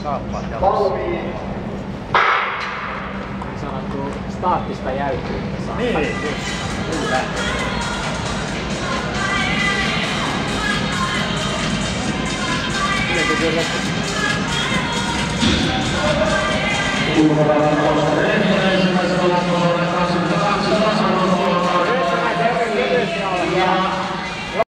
saappaat jalassa. Niin sanottu staattista jäykkyyttä saa. Niin, just. Kyllä. Miten se on